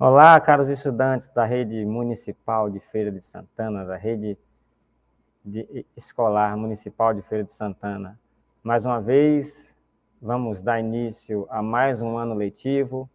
Olá, caros estudantes da rede municipal de Feira de Santana, da rede escolar municipal de Feira de Santana. Mais uma vez, vamos dar início a mais um ano letivo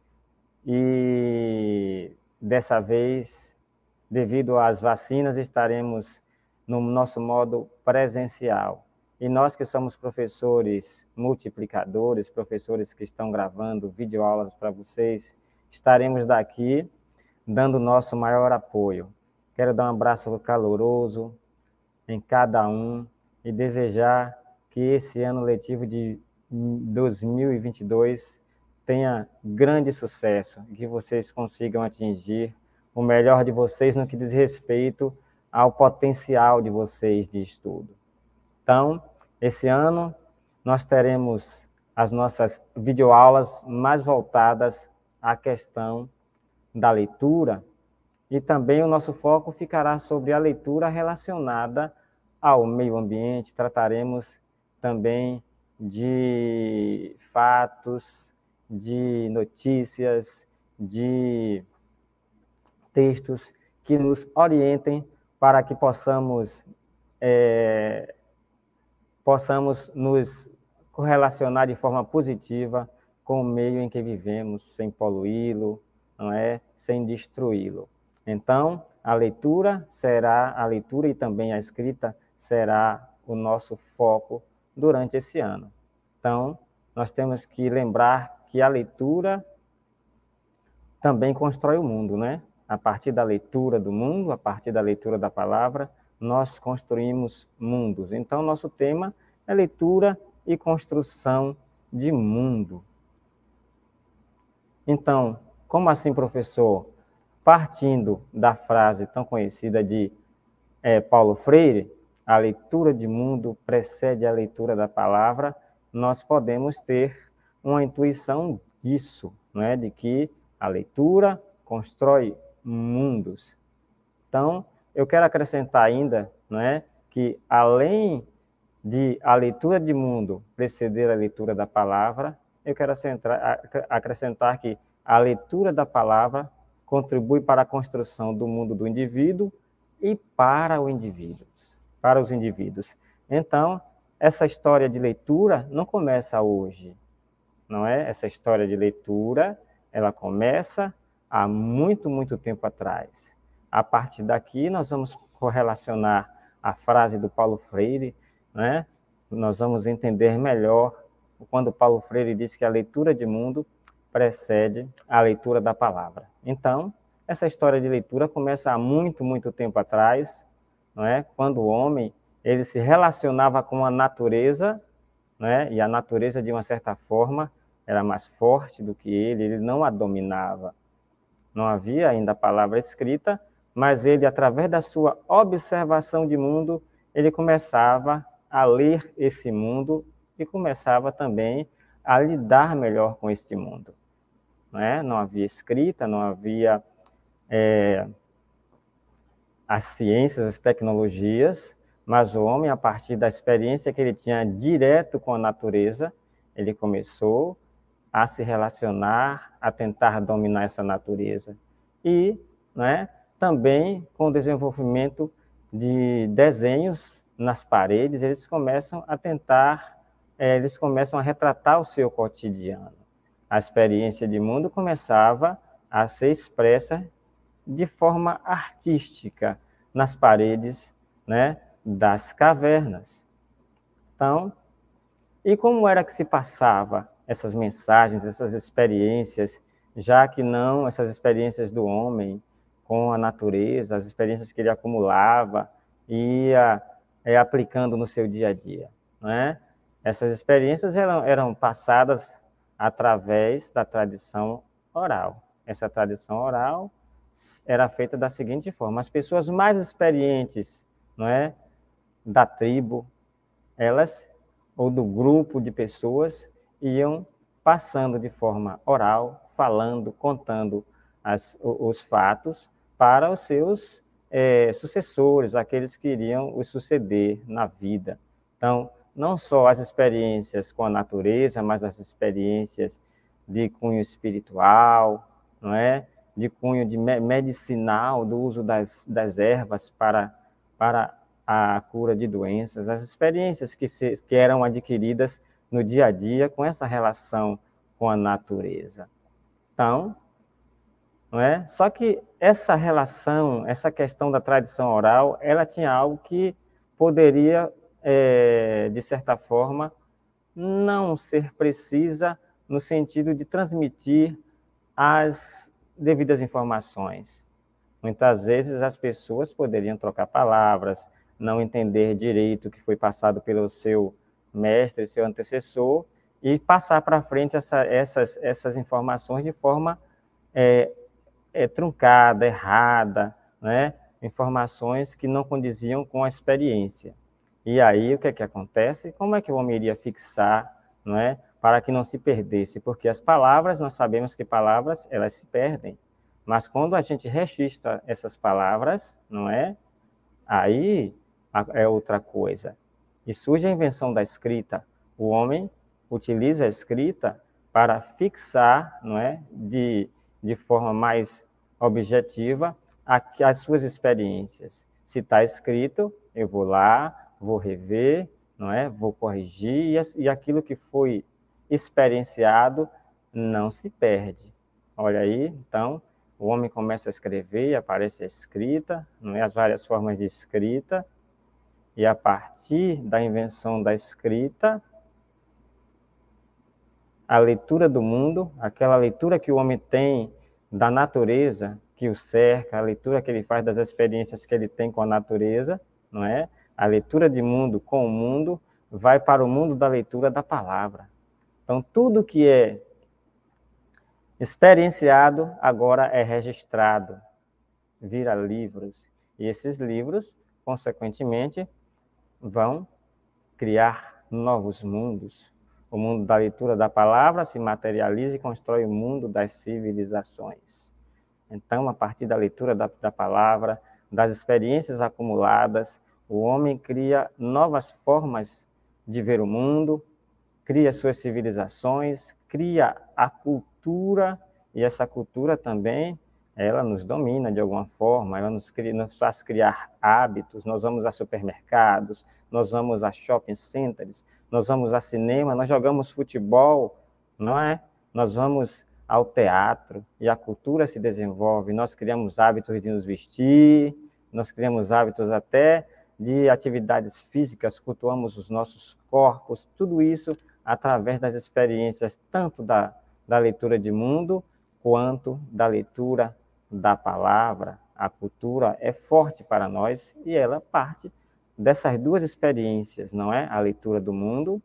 e dessa vez, devido às vacinas, estaremos no nosso modo presencial. E nós que somos professores multiplicadores, professores que estão gravando videoaulas para vocês, estaremos daqui dando nosso maior apoio. Quero dar um abraço caloroso em cada um e desejar que esse ano letivo de 2022 tenha grande sucesso, que vocês consigam atingir o melhor de vocês no que diz respeito ao potencial de vocês de estudo. Então, esse ano nós teremos as nossas videoaulas mais voltadas à questão da leitura, e também o nosso foco ficará sobre a leitura relacionada ao meio ambiente. Trataremos também de fatos, de notícias, de textos que nos orientem para que possamos nos correlacionar de forma positiva com o meio em que vivemos, sem poluí-lo, não é? Sem destruí-lo. Então, a leitura e também a escrita será o nosso foco durante esse ano. Então, nós temos que lembrar que a leitura também constrói o mundo, né? A partir da leitura do mundo, a partir da leitura da palavra, nós construímos mundos. Então, nosso tema é leitura e construção de mundo. Então, como assim, professor? Partindo da frase tão conhecida de Paulo Freire, a leitura de mundo precede a leitura da palavra, nós podemos ter uma intuição disso, né? De que a leitura constrói mundos. Então, eu quero acrescentar ainda, né, que além de a leitura de mundo preceder a leitura da palavra, eu quero acrescentar que a leitura da palavra contribui para a construção do mundo do indivíduo e para os indivíduos. Então, essa história de leitura não começa hoje, não é? Essa história de leitura, ela começa há muito, muito tempo atrás. A partir daqui, nós vamos correlacionar a frase do Paulo Freire, né? Nós vamos entender melhor quando Paulo Freire diz que a leitura de mundo precede a leitura da palavra. Então, essa história de leitura começa há muito, muito tempo atrás, não é? Quando o homem ele se relacionava com a natureza, né? E a natureza, de uma certa forma, era mais forte do que ele não a dominava. Não havia ainda a palavra escrita, mas ele, através da sua observação de mundo, ele começava a ler esse mundo e começava também a lidar melhor com este mundo. Não havia escrita, não havia as ciências, as tecnologias, mas o homem, a partir da experiência que ele tinha direto com a natureza, ele começou a se relacionar, a tentar dominar essa natureza. E também com o desenvolvimento de desenhos nas paredes, eles começam a retratar o seu cotidiano. A experiência de mundo começava a ser expressa de forma artística nas paredes, né, das cavernas. Então, e como era que se passava essas mensagens, essas experiências, já que não essas experiências do homem com a natureza, as experiências que ele acumulava e ia aplicando no seu dia a dia, não é? Essas experiências eram passadas através da tradição oral. Essa tradição oral era feita da seguinte forma: as pessoas mais experientes, não é, da tribo, elas ou do grupo de pessoas iam passando de forma oral, falando, contando os fatos para os seus sucessores, aqueles que iriam os suceder na vida. Então, não só as experiências com a natureza, mas as experiências de cunho espiritual, não é? de cunho de medicinal, do uso das ervas para a cura de doenças, as experiências que eram adquiridas no dia a dia com essa relação com a natureza. Então, não é? Só que essa relação, essa questão da tradição oral, ela tinha algo que poderia, de certa forma, não ser precisa no sentido de transmitir as devidas informações. Muitas vezes as pessoas poderiam trocar palavras, não entender direito o que foi passado pelo seu mestre, seu antecessor, e passar para frente essas informações de forma truncada, errada, né? Informações que não condiziam com a experiência. E aí o que é que acontece? Como é que o homem iria fixar, não é? Para que não se perdesse? Porque as palavras, nós sabemos que palavras, elas se perdem. Mas quando a gente registra essas palavras, não é? Aí é outra coisa. E surge a invenção da escrita. O homem utiliza a escrita para fixar, não é? De forma mais objetiva as suas experiências. Se está escrito, eu vou lá, vou rever, não é? Vou corrigir, e aquilo que foi experienciado não se perde. Olha aí, então, o homem começa a escrever e aparece a escrita, não é? As várias formas de escrita, e a partir da invenção da escrita, a leitura do mundo, aquela leitura que o homem tem da natureza que o cerca, a leitura que ele faz das experiências que ele tem com a natureza, não é? A leitura de mundo com o mundo vai para o mundo da leitura da palavra. Então, tudo que é experienciado agora é registrado, vira livros. E esses livros, consequentemente, vão criar novos mundos. O mundo da leitura da palavra se materializa e constrói o mundo das civilizações. Então, a partir da leitura da palavra, das experiências acumuladas, o homem cria novas formas de ver o mundo, cria suas civilizações, cria a cultura, e essa cultura também, ela nos domina de alguma forma, ela nos faz criar hábitos. Nós vamos a supermercados, nós vamos a shopping centers, nós vamos a cinema, nós jogamos futebol, não é? Nós vamos ao teatro e a cultura se desenvolve, nós criamos hábitos de nos vestir, nós criamos hábitos até de atividades físicas, cultuamos os nossos corpos, tudo isso através das experiências tanto da leitura de mundo quanto da leitura da palavra. A cultura é forte para nós e ela parte dessas duas experiências, não é? A leitura do mundo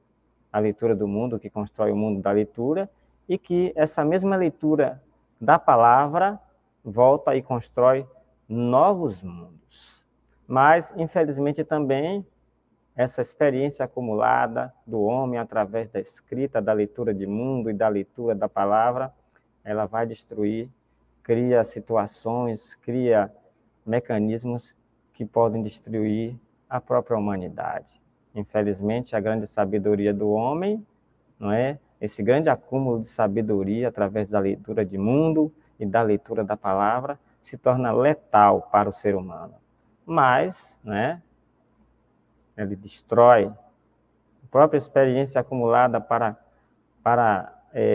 que constrói o mundo da leitura, e que essa mesma leitura da palavra volta e constrói novos mundos. Mas, infelizmente, também essa experiência acumulada do homem através da escrita, da leitura de mundo e da leitura da palavra, ela vai destruir, cria situações, cria mecanismos que podem destruir a própria humanidade. Infelizmente, a grande sabedoria do homem, não é? Esse grande acúmulo de sabedoria através da leitura de mundo e da leitura da palavra se torna letal para o ser humano. Mas, né, ele destrói a própria experiência acumulada para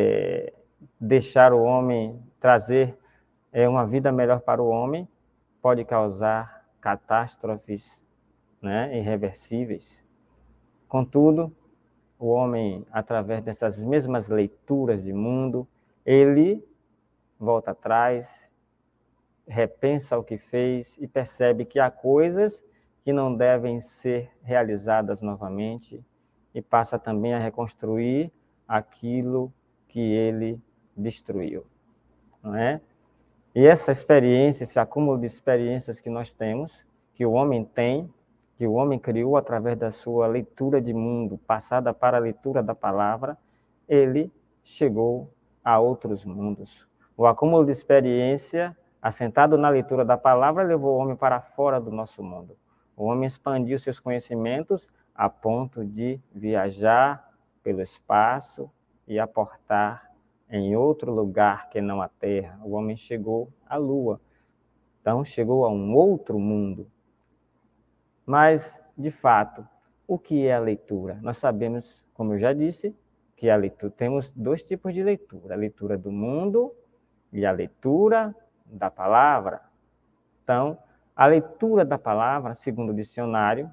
deixar o homem, trazer uma vida melhor para o homem, pode causar catástrofes, né, irreversíveis. Contudo, o homem, através dessas mesmas leituras de mundo, ele volta atrás, repensa o que fez e percebe que há coisas que não devem ser realizadas novamente, e passa também a reconstruir aquilo que ele destruiu, não é? E essa experiência, esse acúmulo de experiências que nós temos, que o homem tem, que o homem criou através da sua leitura de mundo, passada para a leitura da palavra, ele chegou a outros mundos. O acúmulo de experiência, assentado na leitura da palavra, levou o homem para fora do nosso mundo. O homem expandiu seus conhecimentos a ponto de viajar pelo espaço e aportar em outro lugar que não a Terra. O homem chegou à Lua. Então, chegou a um outro mundo. Mas, de fato, o que é a leitura? Nós sabemos, como eu já disse, que a leitura, temos dois tipos de leitura: a leitura do mundo e a leitura da palavra. Então, a leitura da palavra, segundo o dicionário,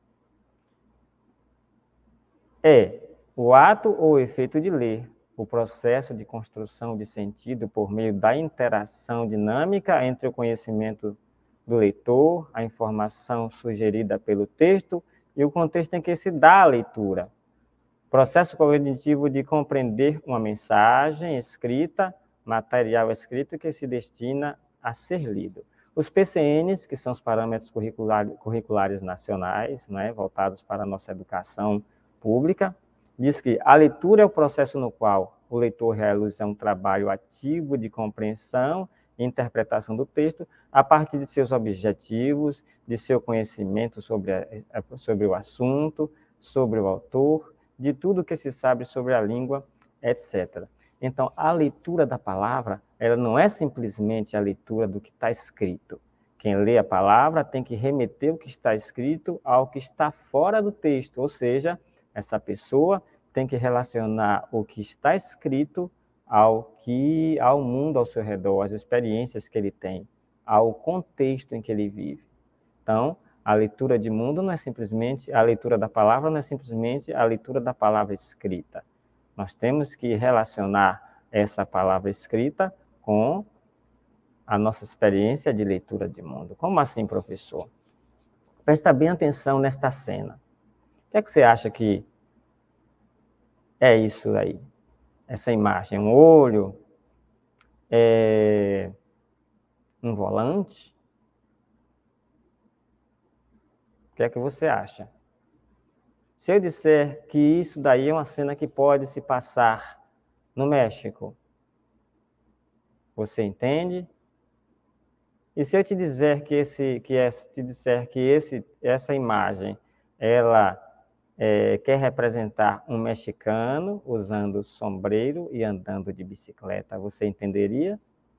é o ato ou efeito de ler, o processo de construção de sentido por meio da interação dinâmica entre o conhecimento do leitor, a informação sugerida pelo texto e o contexto em que se dá a leitura. Processo cognitivo de compreender uma mensagem escrita, material escrito que se destina a ser lido. Os PCNs, que são os parâmetros curriculares nacionais, né, voltados para a nossa educação pública, diz que a leitura é o processo no qual o leitor realiza um trabalho ativo de compreensão e interpretação do texto a partir de seus objetivos, de seu conhecimento sobre o assunto, sobre o autor, de tudo que se sabe sobre a língua, etc. Então, a leitura da palavra, ela não é simplesmente a leitura do que está escrito. Quem lê a palavra tem que remeter o que está escrito ao que está fora do texto, ou seja, essa pessoa tem que relacionar o que está escrito ao mundo ao seu redor, às experiências que ele tem, ao contexto em que ele vive. Então, a leitura de mundo não é simplesmente, a leitura da palavra não é simplesmente a leitura da palavra escrita. Nós temos que relacionar essa palavra escrita com a nossa experiência de leitura de mundo. Como assim, professor? Presta bem atenção nesta cena. O que é que você acha que é isso aí? Essa imagem, um olho, um volante? O que é que você acha? Se eu disser que isso daí é uma cena que pode se passar no México, você entende? E se eu te dizer essa imagem, ela quer representar um mexicano usando sombreiro e andando de bicicleta, você entenderia?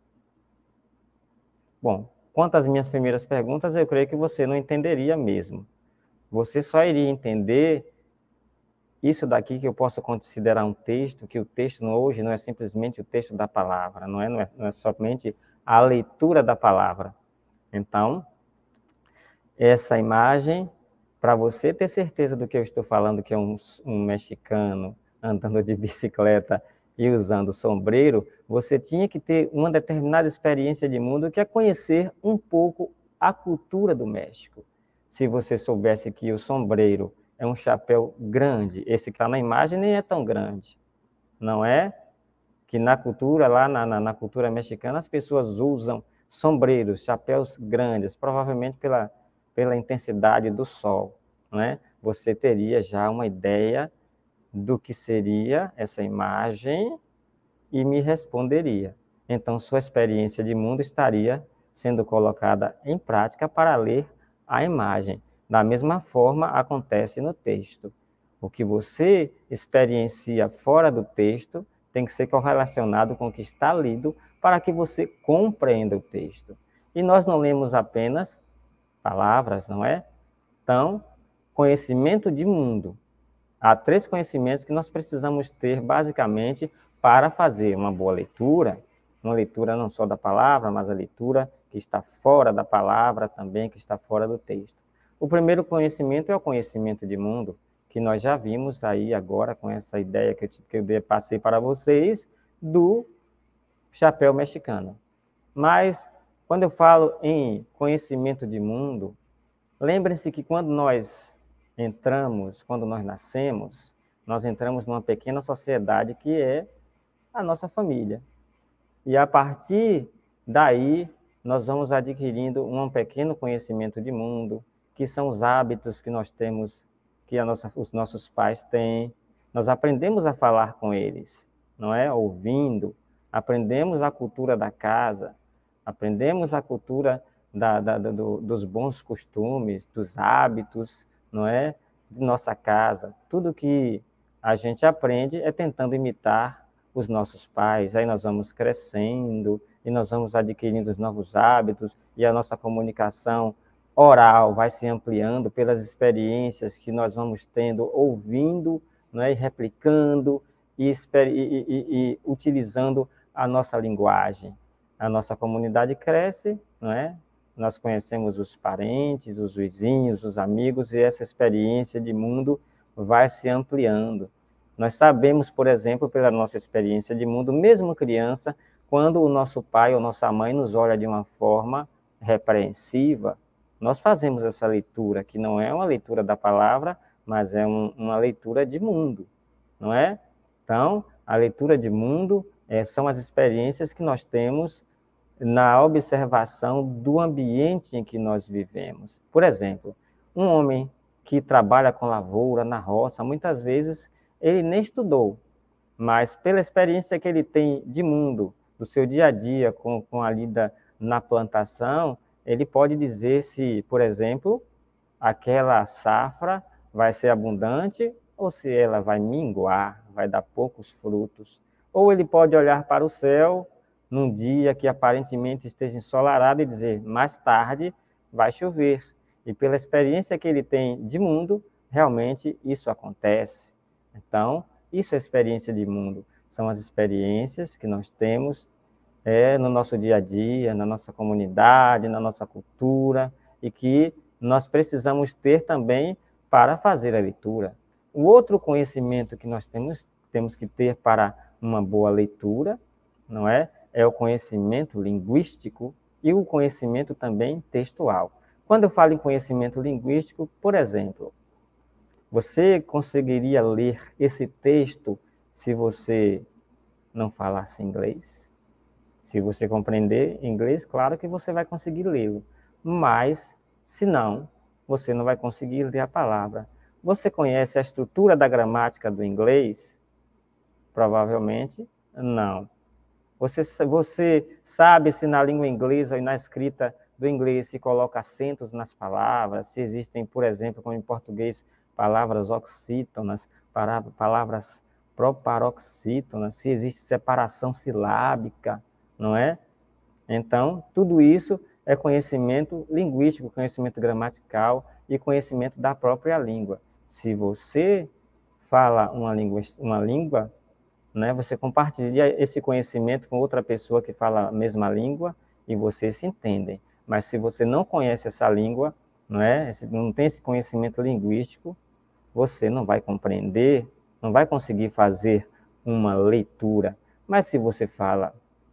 Bom, quanto às minhas primeiras perguntas, eu creio que você não entenderia mesmo. Você só iria entender isso daqui que eu posso considerar um texto, que o texto hoje não é simplesmente o texto da palavra, não é somente a leitura da palavra. Então, essa imagem, para você ter certeza do que eu estou falando, que é um mexicano andando de bicicleta e usando sombreiro, você tinha que ter uma determinada experiência de mundo, que é conhecer um pouco a cultura do México. Se você soubesse que o sombreiro é um chapéu grande, esse que está na imagem nem é tão grande, não é? Que na cultura, lá na cultura mexicana, as pessoas usam sombreiros, chapéus grandes, provavelmente pela intensidade do sol, né? Você teria já uma ideia do que seria essa imagem e me responderia. Então, sua experiência de mundo estaria sendo colocada em prática para ler a imagem. Da mesma forma, acontece no texto. O que você experiencia fora do texto tem que ser correlacionado com o que está lido para que você compreenda o texto. E nós não lemos apenas palavras, não é? Então, conhecimento de mundo. Há 3 conhecimentos que nós precisamos ter, basicamente, para fazer uma boa leitura, uma leitura não só da palavra, mas a leitura que está fora da palavra também, que está fora do texto. O primeiro conhecimento é o conhecimento de mundo, que nós já vimos aí agora com essa ideia que eu passei para vocês, do chapéu mexicano. Mas, quando eu falo em conhecimento de mundo, lembrem-se que quando nós nascemos, nós entramos numa pequena sociedade que é a nossa família. E a partir daí, nós vamos adquirindo um pequeno conhecimento de mundo, que são os hábitos que nós temos, que os nossos pais têm. Nós aprendemos a falar com eles, não é? Ouvindo. Aprendemos a cultura da casa, aprendemos a cultura dos bons costumes, dos hábitos, não é? De nossa casa. Tudo que a gente aprende é tentando imitar os nossos pais, aí nós vamos crescendo e nós vamos adquirindo os novos hábitos e a nossa comunicação oral vai se ampliando pelas experiências que nós vamos tendo, ouvindo, né, e replicando e utilizando a nossa linguagem. A nossa comunidade cresce, não é? Nós conhecemos os parentes, os vizinhos, os amigos, e essa experiência de mundo vai se ampliando. Nós sabemos, por exemplo, pela nossa experiência de mundo, mesmo criança, quando o nosso pai ou nossa mãe nos olha de uma forma repreensiva, nós fazemos essa leitura, que não é uma leitura da palavra, mas é uma leitura de mundo, não é? Então, a leitura de mundo são as experiências que nós temos na observação do ambiente em que nós vivemos. Por exemplo, um homem que trabalha com lavoura na roça, muitas vezes ele nem estudou, mas pela experiência que ele tem de mundo, do seu dia a dia com a lida na plantação, ele pode dizer se, por exemplo, aquela safra vai ser abundante ou se ela vai minguar, vai dar poucos frutos. Ou ele pode olhar para o céu num dia que aparentemente esteja ensolarado e dizer, mais tarde vai chover. E pela experiência que ele tem de mundo, realmente isso acontece. Então, isso é experiência de mundo. São as experiências que nós temos no nosso dia a dia, na nossa comunidade, na nossa cultura, e que nós precisamos ter também para fazer a leitura. O outro conhecimento que nós temos que ter para uma boa leitura, não é? É o conhecimento linguístico e o conhecimento também textual. Quando eu falo em conhecimento linguístico, por exemplo, você conseguiria ler esse texto se você não falasse inglês? Se você compreender inglês, claro que você vai conseguir lê-lo. Mas, se não, você não vai conseguir ler a palavra. Você conhece a estrutura da gramática do inglês? Provavelmente não. Você sabe se na língua inglesa e na escrita do inglês se coloca acentos nas palavras, se existem, por exemplo, como em português, palavras oxítonas, palavras proparoxítonas, se existe separação silábica, não é? Então, tudo isso é conhecimento linguístico, conhecimento gramatical e conhecimento da própria língua. Se você fala uma língua, né, você compartilha esse conhecimento com outra pessoa que fala a mesma língua e vocês se entendem. Mas se você não conhece essa língua, não tem esse conhecimento linguístico, você não vai compreender, não vai conseguir fazer uma leitura. Mas se você fala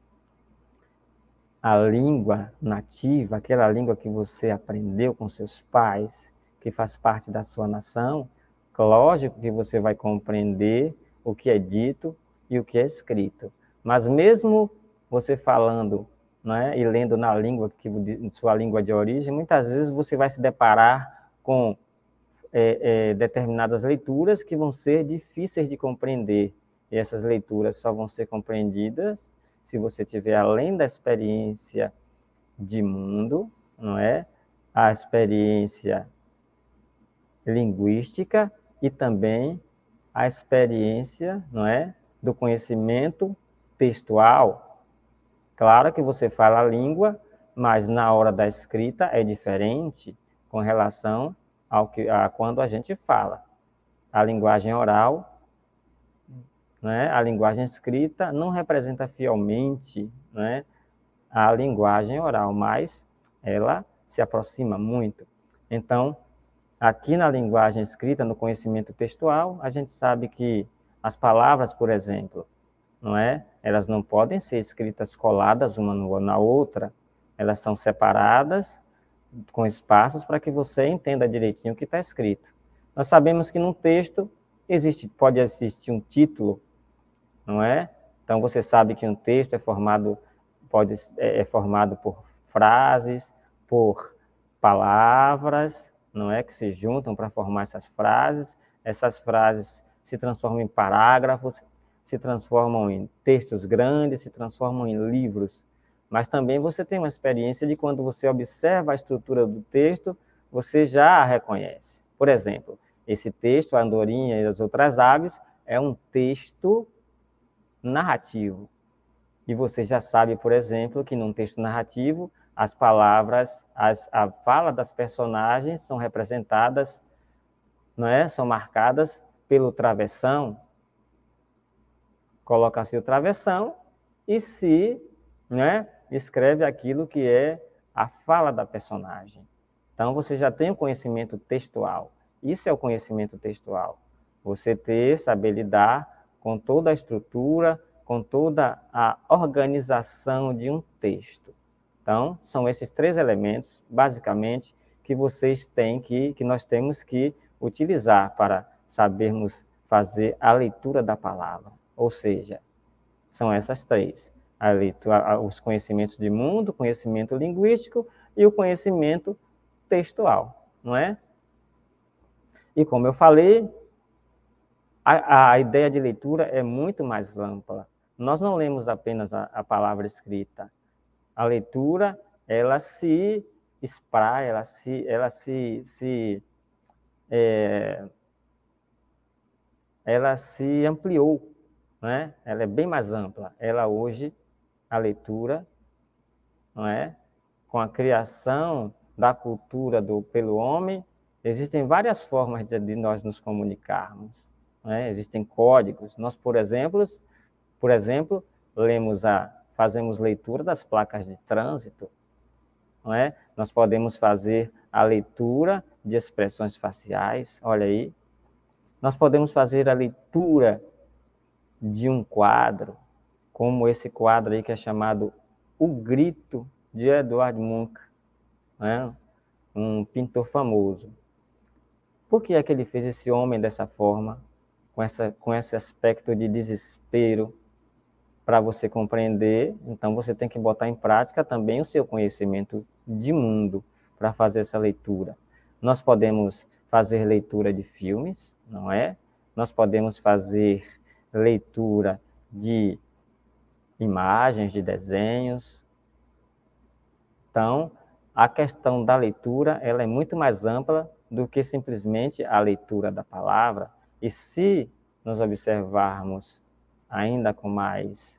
a língua nativa, aquela língua que você aprendeu com seus pais, que faz parte da sua nação, lógico que você vai compreender o que é dito e o que é escrito. Mas mesmo você falando, né, e lendo na língua, sua língua de origem, muitas vezes você vai se deparar com determinadas leituras que vão ser difíceis de compreender. E essas leituras só vão ser compreendidas se você tiver, além da experiência de mundo, não é? A experiência linguística e também a experiência, não é? Do conhecimento textual. Claro que você fala a língua, mas na hora da escrita é diferente com relação a quando a gente fala. A linguagem oral, né, a linguagem escrita não representa fielmente, né, a linguagem oral, mas ela se aproxima muito. Então, aqui na linguagem escrita, no conhecimento textual, a gente sabe que as palavras, por exemplo, não é? Elas não podem ser escritas coladas uma na outra, elas são separadas com espaços para que você entenda direitinho o que está escrito. Nós sabemos que num texto pode existir um título, não é? Então você sabe que um texto é formado por frases, por palavras, não é, que se juntam para formar essas frases. Essas frases se transformam em parágrafos, se transformam em textos grandes, se transformam em livros. Mas também você tem uma experiência de quando você observa a estrutura do texto, você já a reconhece. Por exemplo, esse texto, a andorinha e as outras aves, é um texto narrativo. E você já sabe, por exemplo, que num texto narrativo, as palavras, a fala das personagens são representadas, não é? São marcadas pelo travessão. Coloca-se o travessão e se, né, escreve aquilo que é a fala da personagem. Então, você já tem o conhecimento textual. Isso é o conhecimento textual. Você saber lidar com toda a estrutura, com toda a organização de um texto. Então, são esses 3 elementos, basicamente, que vocês têm que nós temos que utilizar para sabermos fazer a leitura da palavra. Ou seja, são essas 3. A leitura, os conhecimentos de mundo, o conhecimento linguístico e o conhecimento textual, não é? E como eu falei, a ideia de leitura é muito mais ampla. Nós não lemos apenas a palavra escrita. A leitura, ela se espraia, ela se ampliou, né? Ela é bem mais ampla. Ela hoje, a leitura, não é? Com a criação da cultura pelo homem, existem várias formas de nós nos comunicarmos, não é? Existem códigos. Nós, por exemplo, fazemos leitura das placas de trânsito, não é? Nós podemos fazer a leitura de expressões faciais, olha aí. Nós podemos fazer a leitura de um quadro, como esse quadro aí que é chamado O Grito, de Edvard Munch, né? Um pintor famoso. Por que é que ele fez esse homem dessa forma, com esse aspecto de desespero? Para você compreender, então você tem que botar em prática também o seu conhecimento de mundo para fazer essa leitura. Nós podemos fazer leitura de filmes, não é? Nós podemos fazer leitura de imagens, de desenhos. Então, a questão da leitura, ela é muito mais ampla do que simplesmente a leitura da palavra. E se nós observarmos ainda com mais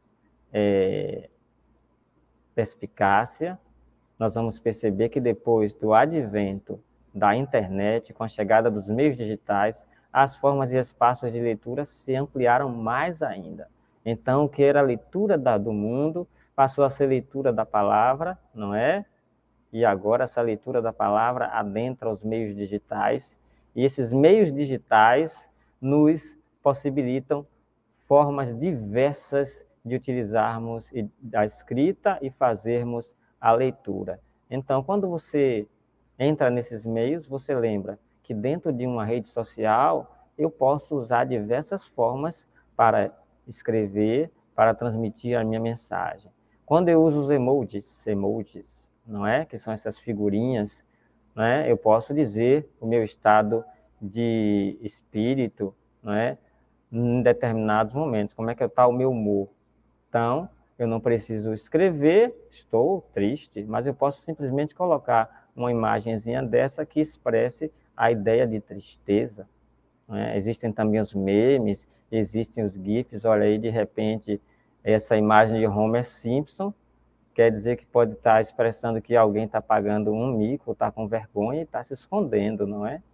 perspicácia, nós vamos perceber que depois do advento da internet, com a chegada dos meios digitais, as formas e espaços de leitura se ampliaram mais ainda. Então, o que era a leitura do mundo passou a ser leitura da palavra, não é? E agora essa leitura da palavra adentra os meios digitais, e esses meios digitais nos possibilitam formas diversas de utilizarmos a escrita e fazermos a leitura. Então, quando você entra nesses meios, você lembra que dentro de uma rede social eu posso usar diversas formas para escrever, para transmitir a minha mensagem. Quando eu uso os emojis, não é? Que são essas figurinhas, não é? Eu posso dizer o meu estado de espírito, não é? Em determinados momentos, como é que está o meu humor. Então, eu não preciso escrever, estou triste, mas eu posso simplesmente colocar uma imagenzinha dessa que expresse a ideia de tristeza. Né? Existem também os memes, existem os GIFs, olha aí, de repente, essa imagem de Homer Simpson, quer dizer que pode estar expressando que alguém está pagando um mico, está com vergonha e está se escondendo, não é?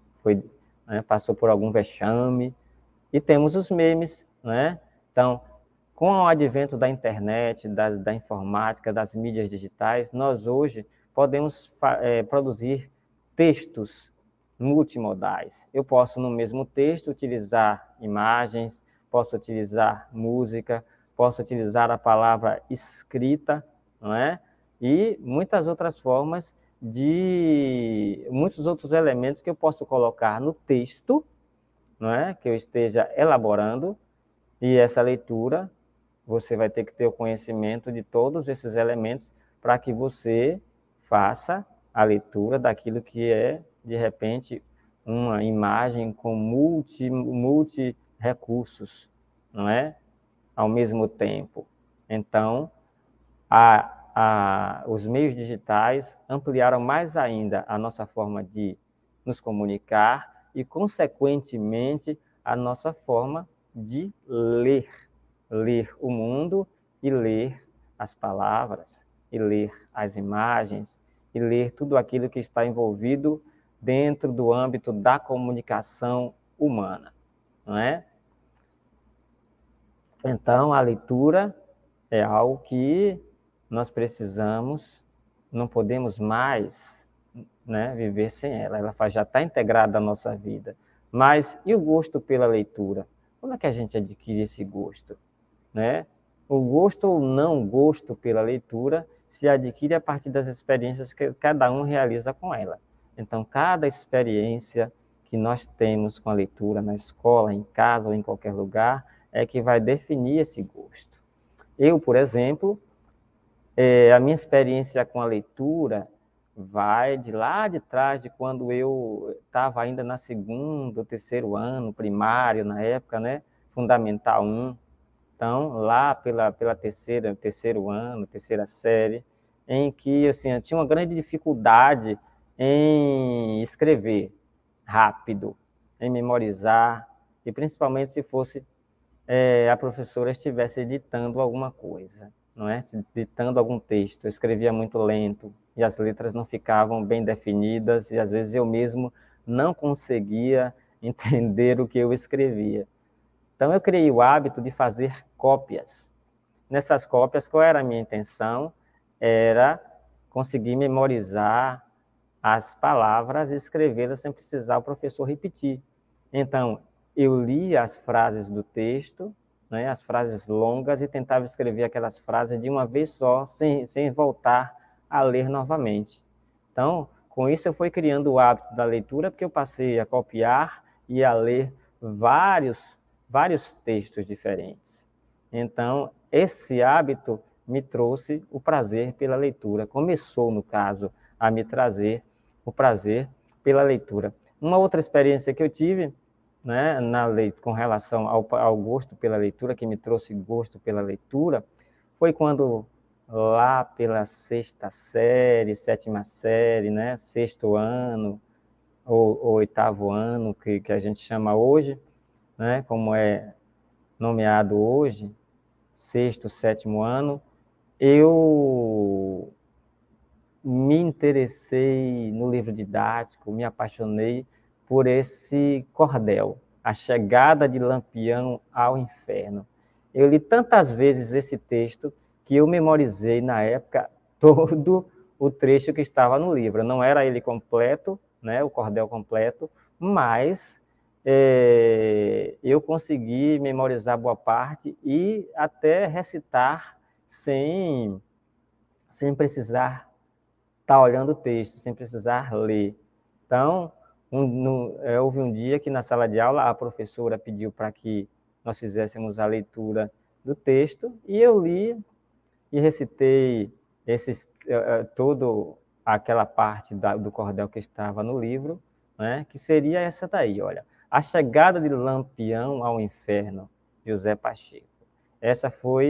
Passou por algum vexame. E temos os memes, né? Então, com o advento da internet, da informática, das mídias digitais, nós hoje podemos produzir textos multimodais. Eu posso, no mesmo texto, utilizar imagens, posso utilizar música, posso utilizar a palavra escrita, não é? E muitas outras formas muitos outros elementos que eu posso colocar no texto, não é? Que eu esteja elaborando, e essa leitura, você vai ter que ter o conhecimento de todos esses elementos para que você faça a leitura daquilo que é, de repente, uma imagem com multi recursos, não é? Ao mesmo tempo. Então, os meios digitais ampliaram mais ainda a nossa forma de nos comunicar e, consequentemente, a nossa forma de ler. ler o mundo e ler as palavras, e ler as imagens, e ler tudo aquilo que está envolvido dentro do âmbito da comunicação humana, não é? Então, a leitura é algo que nós precisamos, não podemos mais, né, viver sem ela. Ela já está integrada à nossa vida. Mas e o gosto pela leitura? Como é que a gente adquire esse gosto, né? O gosto ou não gosto pela leitura se adquire a partir das experiências que cada um realiza com ela. Então, cada experiência que nós temos com a leitura na escola, em casa ou em qualquer lugar, é que vai definir esse gosto. Eu, por exemplo, a minha experiência com a leitura vai de lá de trás, de quando eu estava ainda na segundo, terceiro ano, primário, na época, né? Fundamental 1. Então, lá pela terceiro ano, terceira série, em que assim, eu tinha uma grande dificuldade em escrever rápido, em memorizar, e principalmente se fosse a professora estivesse editando alguma coisa, não é? Ditando algum texto. Eu escrevia muito lento e as letras não ficavam bem definidas e às vezes eu mesmo não conseguia entender o que eu escrevia. Então eu criei o hábito de fazer cópias. Nessas cópias, qual era a minha intenção? Era conseguir memorizar as palavras e escrevê-las sem precisar o professor repetir. Então, eu lia as frases do texto, né, as frases longas, e tentava escrever aquelas frases de uma vez só, sem voltar a ler novamente. Então, com isso eu fui criando o hábito da leitura, porque eu passei a copiar e a ler vários textos diferentes. Então, esse hábito me trouxe o prazer pela leitura. Começou, no caso, a me trazer o prazer pela leitura. Uma outra experiência que eu tive, né, com relação ao gosto pela leitura, que me trouxe gosto pela leitura, foi quando, lá pela sexta série, sétima série, né, sexto ano, ou oitavo ano, que a gente chama hoje, né, como é nomeado hoje, sexto, sétimo ano, eu me interessei no livro didático, me apaixonei por esse cordel, A Chegada de Lampião ao Inferno. Eu li tantas vezes esse texto que eu memorizei, na época, todo o trecho que estava no livro. Não era ele completo, né, o cordel completo, mas eu consegui memorizar boa parte e até recitar sem precisar estar olhando o texto, sem precisar ler. Então, houve um dia que na sala de aula a professora pediu para que nós fizéssemos a leitura do texto e eu li e recitei toda aquela parte do cordel que estava no livro, né, que seria essa daí, olha. A Chegada de Lampião ao Inferno, José Pacheco. Esse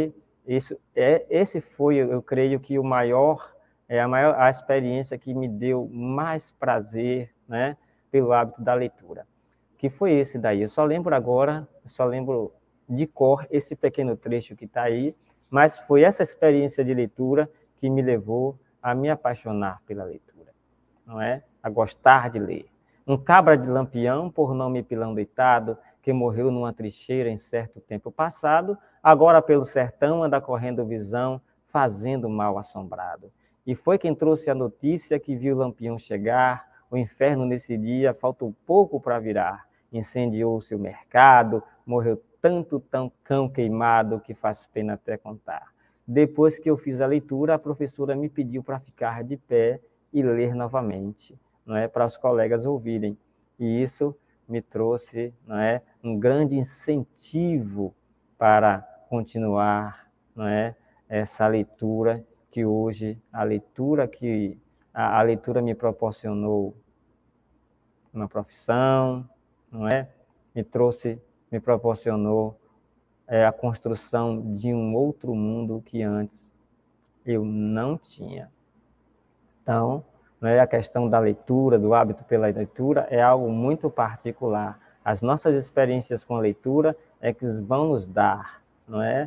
foi, eu creio que a experiência que me deu mais prazer, né, pelo hábito da leitura, que foi esse daí. Eu só lembro de cor esse pequeno trecho que está aí, mas foi essa experiência de leitura que me levou a me apaixonar pela leitura, não é? A gostar de ler. Um cabra de Lampião, por nome Pilão Deitado, que morreu numa trincheira em certo tempo passado, agora pelo sertão anda correndo visão, fazendo mal assombrado. E foi quem trouxe a notícia que viu Lampião chegar, o inferno nesse dia faltou pouco para virar. Incendiou-se o mercado, morreu tanto tão cão queimado que faz pena até contar. Depois que eu fiz a leitura, a professora me pediu para ficar de pé e ler novamente, não é, para os colegas ouvirem. E isso me trouxe, não é, um grande incentivo para continuar, não é, essa leitura que hoje a leitura me proporcionou uma profissão, não é? Me proporcionou a construção de um outro mundo que antes eu não tinha. Então, né, a questão da leitura, do hábito pela leitura, é algo muito particular. As nossas experiências com a leitura é que vão nos dar, não é?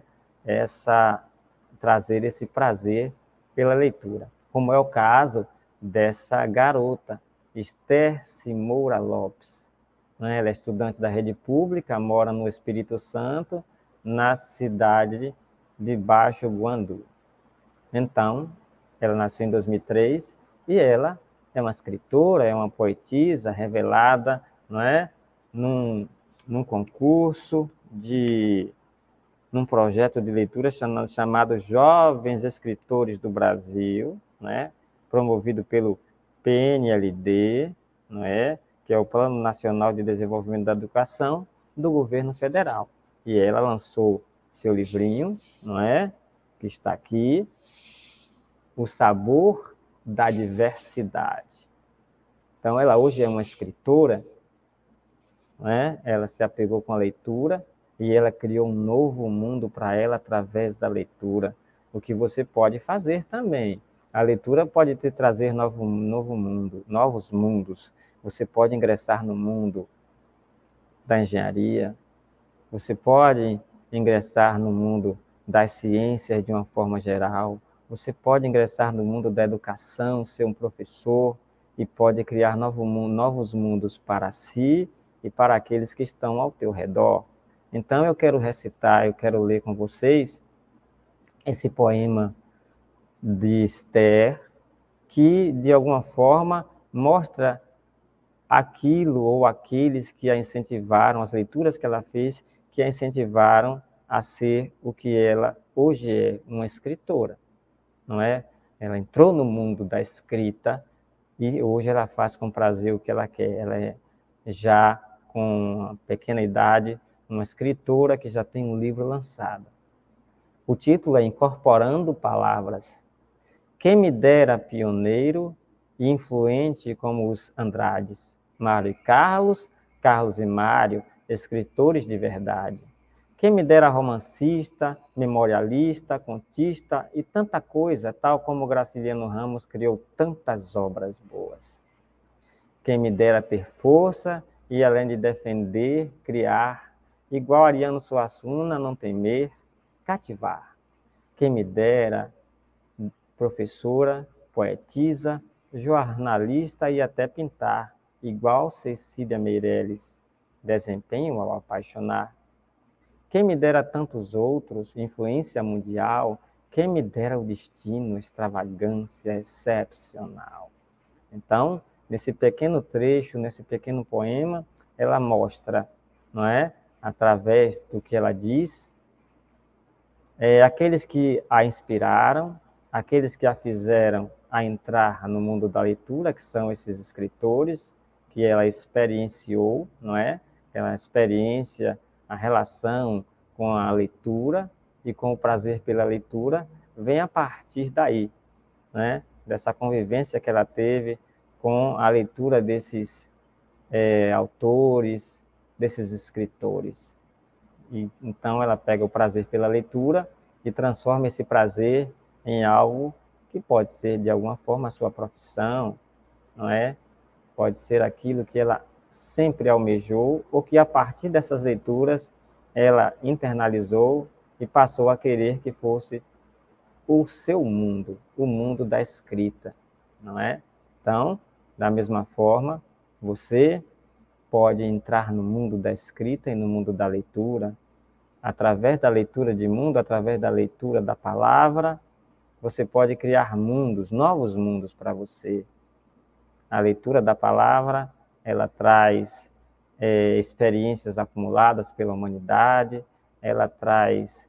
Trazer esse prazer pela leitura, como é o caso dessa garota, Esther Simoura Lopes. Né? Ela é estudante da rede pública, mora no Espírito Santo, na cidade de Baixo Guandu. Então, ela nasceu em 2003 e ela é uma escritora, é uma poetisa revelada, não é? Num concurso num projeto de leitura chamado Jovens Escritores do Brasil, né? Promovido pelo PNLD, não é? Que é o Plano Nacional de Desenvolvimento da Educação do governo federal. E ela lançou seu livrinho, não é? Que está aqui, O Sabor da Diversidade. Então, ela hoje é uma escritora, não é? Ela se apegou com a leitura e ela criou um novo mundo para ela através da leitura. O que você pode fazer também. A leitura pode te trazer novo mundo, novos mundos. Você pode ingressar no mundo da engenharia, você pode ingressar no mundo das ciências de uma forma geral, você pode ingressar no mundo da educação, ser um professor e pode criar novos mundos para si e para aqueles que estão ao teu redor. Então eu quero recitar, eu quero ler com vocês esse poema de Esther, que de alguma forma mostra aquilo ou aqueles que a incentivaram, as leituras que ela fez, que a incentivaram a ser o que ela hoje é, uma escritora, não é? Ela entrou no mundo da escrita e hoje ela faz com prazer o que ela quer. Ela é já com uma pequena idade, uma escritora que já tem um livro lançado. O título é Incorporando Palavras. Quem me dera pioneiro e influente como os Andrades, Mário e Carlos, Carlos e Mário, escritores de verdade. Quem me dera romancista, memorialista, contista e tanta coisa, tal como Graciliano Ramos criou tantas obras boas. Quem me dera ter força e, além de defender, criar, igual Ariano Suassuna, não temer, cativar. Quem me dera professora, poetisa, jornalista e até pintar, igual Cecília Meirelles, desempenho ao apaixonar. Quem me dera tantos outros, influência mundial, quem me dera o destino, extravagância excepcional. Então, nesse pequeno trecho, nesse pequeno poema, ela mostra, não é? Através do que ela diz, aqueles que a inspiraram, aqueles que a fizeram a entrar no mundo da leitura, que são esses escritores, que ela experienciou, não é? Ela experiência a relação com a leitura e com o prazer pela leitura, vem a partir daí, né? Dessa convivência que ela teve com a leitura desses autores, desses escritores. E, então ela pega o prazer pela leitura e transforma esse prazer em algo que pode ser de alguma forma a sua profissão, não é? Pode ser aquilo que ela sempre almejou ou que a partir dessas leituras ela internalizou e passou a querer que fosse o seu mundo, o mundo da escrita, não é? Então, da mesma forma, você pode entrar no mundo da escrita e no mundo da leitura, através da leitura de mundo, através da leitura da palavra, você pode criar mundos, novos mundos para você. A leitura da palavra, ela traz experiências acumuladas pela humanidade, ela traz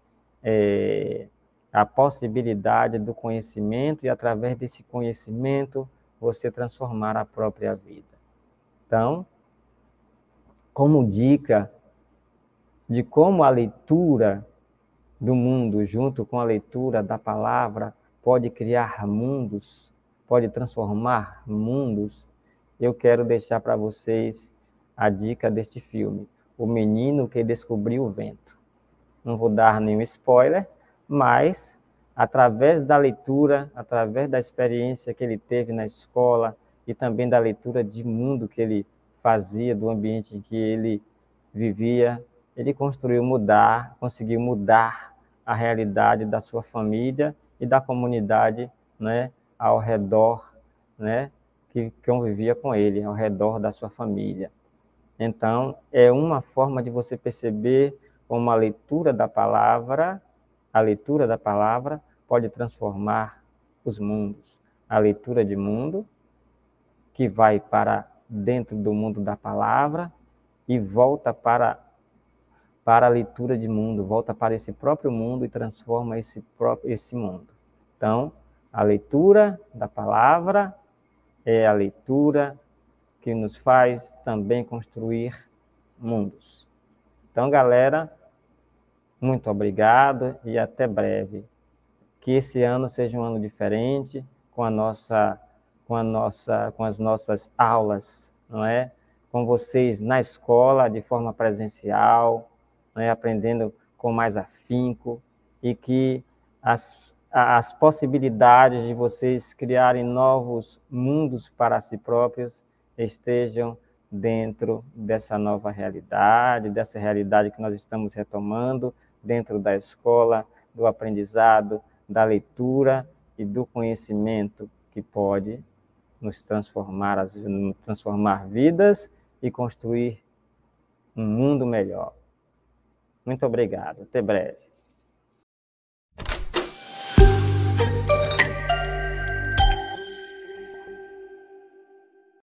a possibilidade do conhecimento e, através desse conhecimento, você transformar a própria vida. Então, como dica de como a leitura do mundo, junto com a leitura da palavra, pode criar mundos, pode transformar mundos, eu quero deixar para vocês a dica deste filme, O Menino que Descobriu o Vento. Não vou dar nenhum spoiler, mas através da leitura, através da experiência que ele teve na escola e também da leitura de mundo que ele fazia, do ambiente em que ele vivia, ele conseguiu mudar a realidade da sua família e da comunidade, né, ao redor, né, que convivia com ele, ao redor da sua família. Então, é uma forma de você perceber como a leitura da palavra pode transformar os mundos. A leitura de mundo, que vai para dentro do mundo da palavra e volta para a leitura de mundo, volta para esse próprio mundo e transforma esse mundo. Então, a leitura da palavra é a leitura que nos faz também construir mundos. Então, galera, muito obrigado e até breve. Que esse ano seja um ano diferente, com as nossas aulas, não é? Com vocês na escola, de forma presencial, né? Aprendendo com mais afinco, e que as possibilidades de vocês criarem novos mundos para si próprios estejam dentro dessa nova realidade, dessa realidade que nós estamos retomando dentro da escola, do aprendizado, da leitura e do conhecimento que pode nos transformar vidas e construir um mundo melhor. Muito obrigado. Até breve.